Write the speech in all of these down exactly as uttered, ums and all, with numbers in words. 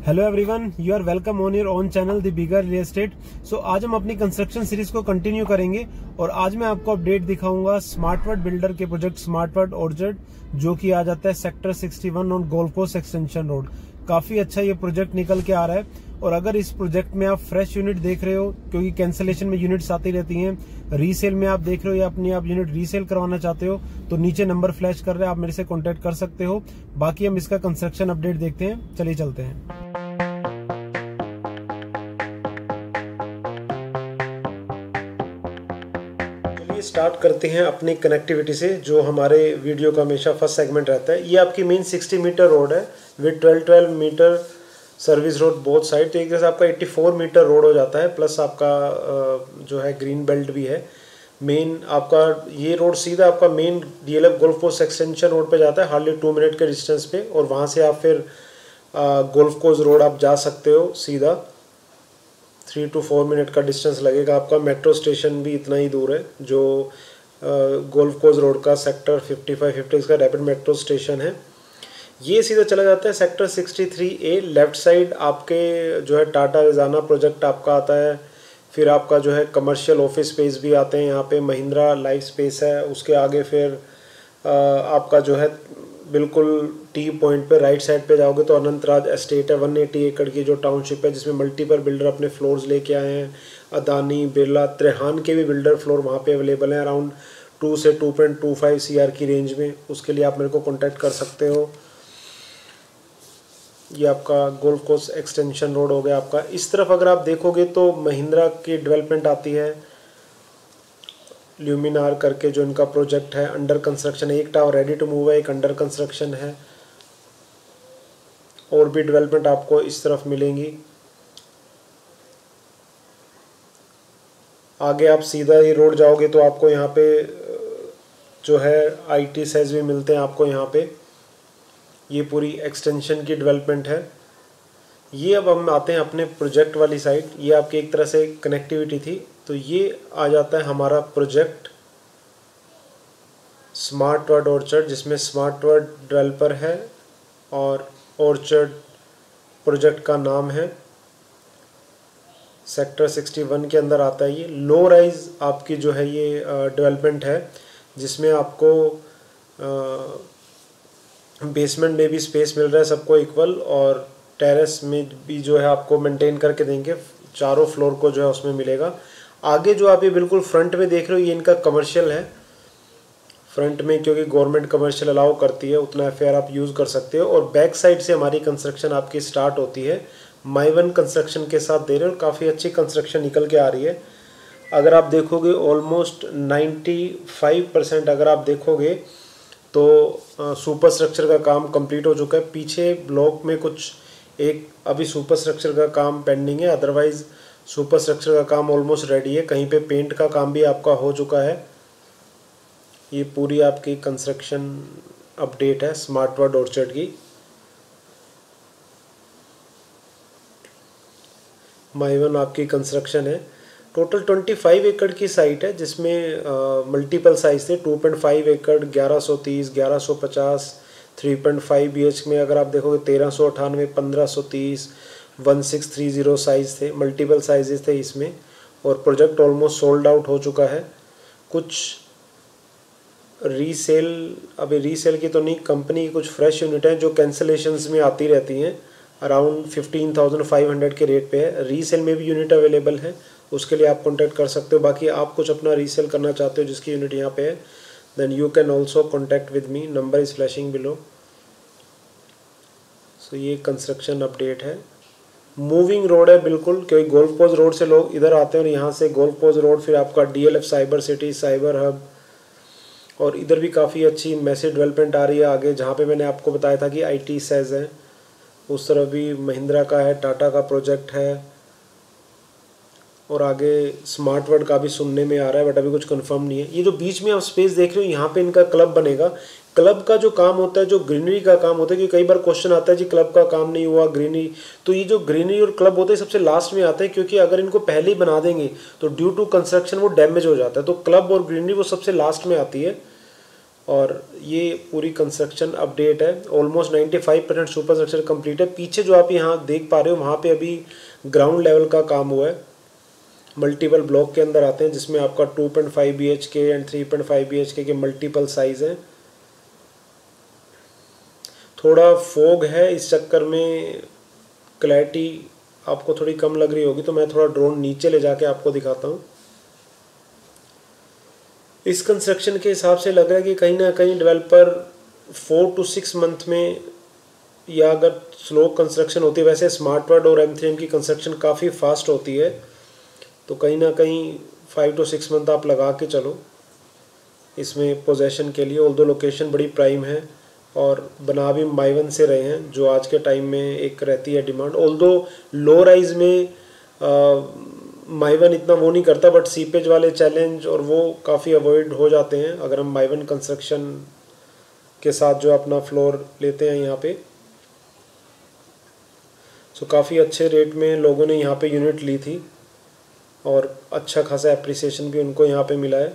Hello everyone, you are welcome on your own channel the bigger real estate. So आज हम अपनी construction series को continue करेंगे और आज मैं आपको अपडेट दिखाऊंगा स्मार्ट वर्ड बिल्डर के प्रोजेक्ट स्मार्ट वर्ड ऑर्चर्ड, जो कि आ जाता है सेक्टर इकसठ on golf course extension road. काफी अच्छा ये प्रोजेक्ट निकल के आ रहा है। और अगर इस प्रोजेक्ट में आप फ्रेश यूनिट देख रहे हो, क्योंकि कैंसिलेशन में यूनिट्स आती रहती हैं, रीसेल में आप देख रहे हो या अपनी आप यूनिट रीसेल करवाना चाहते हो, तो नीचे नंबर फ्लैश कर रहे हैं, आप मेरे से कॉन्टेक्ट कर सकते हो। बाकी हम इसका कंस्ट्रक्शन अपडेट देखते हैं, चलिए चलते हैं। स्टार्ट करते हैं अपनी कनेक्टिविटी से, जो हमारे वीडियो का हमेशा फर्स्ट सेगमेंट रहता है। ये आपकी मेन साठ मीटर रोड है with twelve twelve meter service road both side. तो एक जैसे आपका चौरासी मीटर रोड हो जाता है, प्लस आपका जो है ग्रीन बेल्ट भी है। मेन आपका ये रोड सीधा आपका main DLF golf course extension road पे जाता है, हार्डली टू मिनट के डिस्टेंस पे। और वहाँ से आप फिर गोल्फ कोर्स रोड आप जा सकते हो सीधा, थ्री टू फोर मिनट का डिस्टेंस लगेगा आपका। मेट्रो स्टेशन भी इतना ही दूर है, जो गोल्फ कोर्स रोड का सेक्टर पचपन पचास का रैपिड मेट्रो स्टेशन है। ये सीधा चला जाता है सेक्टर तिरसठ ए। लेफ्ट साइड आपके जो है टाटा रिजाना प्रोजेक्ट आपका आता है। फिर आपका जो है कमर्शियल ऑफिस स्पेस भी आते हैं यहाँ पे, महिंद्रा लाइफ स्पेस है। उसके आगे फिर आपका जो है बिल्कुल टी पॉइंट पे राइट साइड पे जाओगे तो अनंतराज एस्टेट है, एक सौ अस्सी एकड़ की जो टाउनशिप है, जिसमें मल्टीपल बिल्डर अपने फ्लोर्स लेके आए हैं। अदानी, बिरला, त्रेहान के भी बिल्डर फ्लोर वहाँ पे अवेलेबल हैं, अराउंड टू से two point two five C R की रेंज में। उसके लिए आप मेरे को कॉन्टैक्ट कर सकते हो। ये आपका गोल्फ कोर्स एक्सटेंशन रोड हो गया आपका। इस तरफ अगर आप देखोगे तो महिंद्रा की डेवलपमेंट आती है, ल्यूमिनार करके जो इनका प्रोजेक्ट है, अंडर कंस्ट्रक्शन है। एक टावर रेडी टू मूव है, एक अंडर कंस्ट्रक्शन है। और भी डेवलपमेंट आपको इस तरफ मिलेंगी। आगे आप सीधा ही रोड जाओगे तो आपको यहाँ पे जो है आईटी सेज भी मिलते हैं आपको यहाँ पे। ये पूरी एक्सटेंशन की डेवलपमेंट है। ये अब हम आते हैं अपने प्रोजेक्ट वाली साइड। ये आपकी एक तरह से कनेक्टिविटी थी। तो ये आ जाता है हमारा प्रोजेक्ट स्मार्ट वर्ड ऑर्चर्ड, जिसमें स्मार्ट वर्ड डेवलपर है और ऑर्चर्ड प्रोजेक्ट का नाम है। सेक्टर इकसठ के अंदर आता है। ये लो राइज आपकी जो है ये डेवलपमेंट है, जिसमें आपको बेसमेंट में भी स्पेस मिल रहा है सबको इक्वल, और टेरेस में भी जो है आपको मेंटेन करके देंगे। चारों फ्लोर को जो है उसमें मिलेगा। आगे जो आप ये बिल्कुल फ्रंट में देख रहे हो, ये इनका कमर्शियल है। फ्रंट में क्योंकि गवर्नमेंट कमर्शियल अलाउ करती है, उतना एफ आप यूज़ कर सकते हो। और बैक साइड से हमारी कंस्ट्रक्शन आपकी स्टार्ट होती है। माइवन कंस्ट्रक्शन के साथ दे रहे हो, काफ़ी अच्छी कंस्ट्रक्शन निकल के आ रही है। अगर आप देखोगे ऑलमोस्ट पचानवे परसेंट अगर आप देखोगे तो सुपर स्ट्रक्चर का काम कंप्लीट हो चुका है। पीछे ब्लॉक में कुछ एक अभी सुपर स्ट्रक्चर का काम पेंडिंग है, अदरवाइज सुपर स्ट्रक्चर का काम ऑलमोस्ट रेडी है। कहीं पे पेंट का काम भी आपका हो चुका है। ये पूरी आपकी कंस्ट्रक्शन अपडेट है स्मार्ट वर्ड ऑर्चर्ड की। माइवन आपकी कंस्ट्रक्शन है। टोटल पच्चीस एकड़ की साइट है, जिसमें मल्टीपल साइज थे। टू पॉइंट फाइव एकड़, ग्यारह सौ तीस, ग्यारह सौ पचास, थ्री पॉइंट फाइव बीएच में अगर आप देखोगे तेरह सौ अठानवे, पंद्रह सौ तीस, one six three zero size थे। मल्टीपल साइजेस थे इसमें। और प्रोजेक्ट ऑलमोस्ट सोल्ड आउट हो चुका है। कुछ रीसेल, अभी रीसेल की तो नहीं, कंपनी की कुछ फ्रेश यूनिट है जो कैंसिलेशंस में आती रहती हैं, around fifteen thousand five hundred के रेट पे है। रीसेल में भी यूनिट अवेलेबल है, उसके लिए आप कॉन्टैक्ट कर सकते हो। बाकी आप कुछ अपना रीसेल करना चाहते हो जिसकी यूनिट यहाँ पे है, then you can also contact with me, number is flashing below. So ये कंस्ट्रक्शन अपडेट है। मूविंग रोड है बिल्कुल, क्योंकि गोल्फ कोर्स रोड से लोग इधर आते हैं और यहाँ से गोल्फ कोर्स रोड, फिर आपका DLF cyber city, cyber hub. और इधर भी काफ़ी अच्छी मैसिव डेवलपमेंट आ रही है आगे, जहाँ पे मैंने आपको बताया था कि आईटी सेज है। उस तरफ भी महिंद्रा का है, टाटा का प्रोजेक्ट है। और आगे स्मार्ट वर्ड का भी सुनने में आ रहा है, बट अभी कुछ कंफर्म नहीं है। ये जो बीच में आप स्पेस देख रहे हो, यहाँ पे इनका क्लब बनेगा। क्लब का जो काम होता है, जो ग्रीनरी का काम होता है, क्योंकि कई बार क्वेश्चन आता है जी क्लब का काम नहीं हुआ, ग्रीनरी। तो ये जो ग्रीनरी और क्लब होते हैं सबसे लास्ट में आते हैं, क्योंकि अगर इनको पहले ही बना देंगे तो ड्यू टू कंस्ट्रक्शन वो डैमेज हो जाता है। तो क्लब और ग्रीनरी वो सबसे लास्ट में आती है। और ये पूरी कंस्ट्रक्शन अपडेट है। ऑलमोस्ट पचानवे परसेंट सुपर स्ट्रक्चर कंप्लीट है। पीछे जो आप यहाँ देख पा रहे हो वहाँ पे अभी ग्राउंड लेवल का काम हुआ है। मल्टीपल ब्लॉक के अंदर आते हैं जिसमें आपका two point five B H K and three point five B H K के मल्टीपल साइज हैं। थोड़ा फोग है, इस चक्कर में क्लैरिटी आपको थोड़ी कम लग रही होगी, तो मैं थोड़ा ड्रोन नीचे ले जाके आपको दिखाता हूँ। इस कंस्ट्रक्शन के हिसाब से लग रहा है कि कहीं ना कहीं developer four to six month में, या अगर स्लो कंस्ट्रक्शन होती है, वैसे स्मार्ट वर्ड और एम थ्री एम की कंस्ट्रक्शन काफ़ी फास्ट होती है, तो कहीं ना कहीं फाइव टू सिक्स मंथ आप लगा के चलो इसमें पोजेशन के लिए। ऑल्दो लोकेशन बड़ी प्राइम है और बना भी माइवन से रहे हैं, जो आज के टाइम में एक रहती है डिमांड। ऑल्दो लो राइज में माइवन इतना वो नहीं करता, बट सीपेज वाले चैलेंज और वो काफ़ी अवॉइड हो जाते हैं अगर हम माइवन कंस्ट्रक्शन के साथ जो अपना फ्लोर लेते हैं यहाँ पे। सो काफ़ी अच्छे रेट में लोगों ने यहाँ पे यूनिट ली थी और अच्छा खासा एप्रिसिएशन भी उनको यहाँ पे मिला है।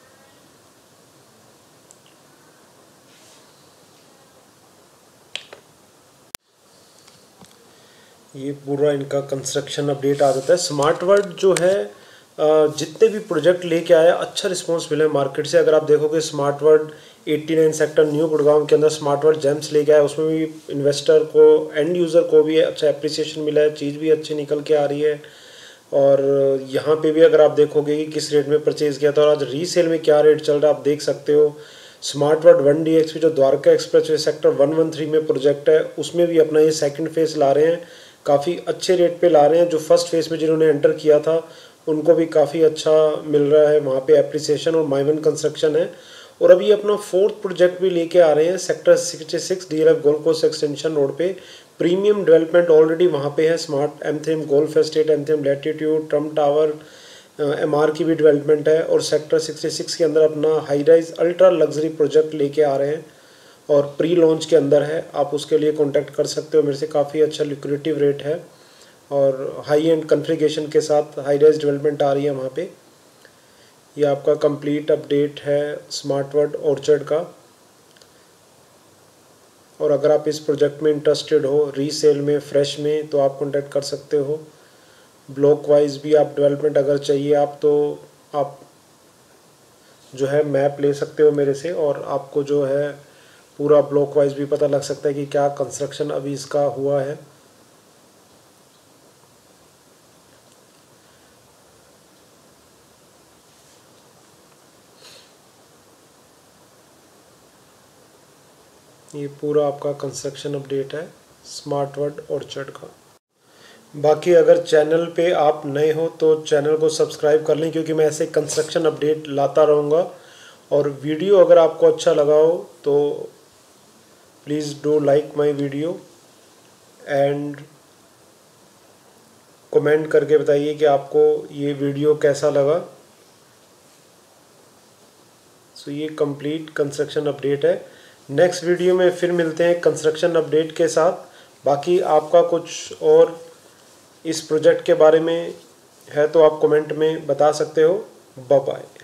ये पूरा इनका कंस्ट्रक्शन अपडेट आ जाता है। स्मार्ट वर्ड जो है जितने भी प्रोजेक्ट लेके आया अच्छा रिस्पांस मिला है मार्केट से। अगर आप देखोगे स्मार्ट वर्ड नवासी सेक्टर न्यू गुड़गांव के अंदर स्मार्ट वर्ड जेम्स लेके आया, उसमें भी इन्वेस्टर को, एंड यूज़र को भी अच्छा एप्रिसिएशन मिला है, चीज़ भी अच्छी निकल के आ रही है। और यहाँ पे भी अगर आप देखोगे कि किस रेट में परचेज़ किया था और आज रीसेल में क्या रेट चल रहा है आप देख सकते हो। Smart World one D X P जो Dwarka expressway sector one one three में प्रोजेक्ट है, उसमें भी अपना ये सेकंड फेज़ ला रहे हैं, काफ़ी अच्छे रेट पे ला रहे हैं। जो फर्स्ट फेज़ में जिन्होंने एंटर किया था उनको भी काफ़ी अच्छा मिल रहा है वहाँ पे एप्रिसिएशन, और माइवन कंस्ट्रक्शन है। और अभी अपना फोर्थ प्रोजेक्ट भी लेके आ रहे हैं sector sixty six D L F golf course extension road पे। प्रीमियम डेवलपमेंट ऑलरेडी वहाँ पे है। Smart M three M golf estate, M three M Latitude, Trump Tower, M R की भी डेवलपमेंट है। और सेक्टर सिक्सटी सिक्स के अंदर अपना high rise ultra luxury project लेके आ रहे हैं और प्री लॉन्च के अंदर है। आप उसके लिए कॉन्टैक्ट कर सकते हो मेरे से, काफ़ी अच्छा लिक्विडिटिव रेट है और हाई एंड कॉन्फ़िगरेशन के साथ हाई राइज डेवलपमेंट आ रही है वहाँ पे। ये आपका कंप्लीट अपडेट है स्मार्ट वर्ड ऑर्चर्ड का। और अगर आप इस प्रोजेक्ट में इंटरेस्टेड हो, रीसेल में, फ्रेश में, तो आप कॉन्टैक्ट कर सकते हो। ब्लॉक वाइज भी आप डेवलपमेंट अगर चाहिए आप, तो आप जो है मैप ले सकते हो मेरे से और आपको जो है पूरा ब्लॉक वाइज भी पता लग सकता है कि क्या कंस्ट्रक्शन अभी इसका हुआ है। ये पूरा आपका कंस्ट्रक्शन अपडेट है स्मार्ट वर्ड ऑर्चर्ड का। बाकी अगर चैनल पे आप नए हो तो चैनल को सब्सक्राइब कर लें, क्योंकि मैं ऐसे कंस्ट्रक्शन अपडेट लाता रहूँगा। और वीडियो अगर आपको अच्छा लगा हो तो please do like my video and comment करके बताइए कि आपको ये वीडियो कैसा लगा। सो ये कंप्लीट कंस्ट्रक्शन अपडेट है। नेक्स्ट वीडियो में फिर मिलते हैं कंस्ट्रक्शन अपडेट के साथ। बाकी आपका कुछ और इस प्रोजेक्ट के बारे में है तो आप कमेंट में बता सकते हो। Bye bye.